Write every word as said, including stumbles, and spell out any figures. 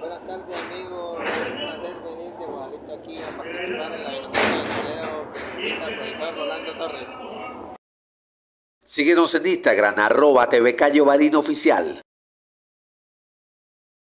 Buenas tardes, amigos. Es un placer venir de Guadalito aquí a participar en la biblioteca del colegio que nos invita el profesor Rolando Torres. Síguenos en Instagram, arroba T V Cayo Barino Oficial.